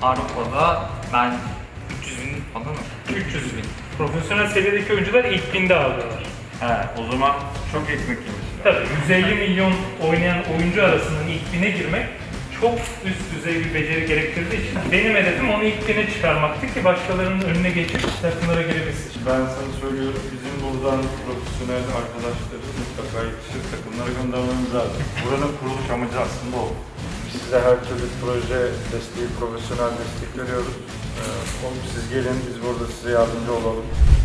Avrupa'da ben 300 bin falan. 300 bin. Profesyonel seviyedeki oyuncular ilk binde alıyorlar. He, o zaman çok ekmek yemiş. Tabii 150 milyon oynayan oyuncu arasından ilk bine girmek çok üst düzey bir beceri gerektirdiği için benim hedefim onu ilk bine çıkarmaktı ki başkalarının önüne geçip takımlara girebilsin. Ben sana söylüyorum, bizim buradan profesyonel arkadaşları mutlaka yetişir takımlara göndermemiz lazım. Buranın kuruluş amacı aslında o. Biz size her türlü proje desteği, profesyonel destek veriyoruz. Siz gelin, biz burada size yardımcı olalım.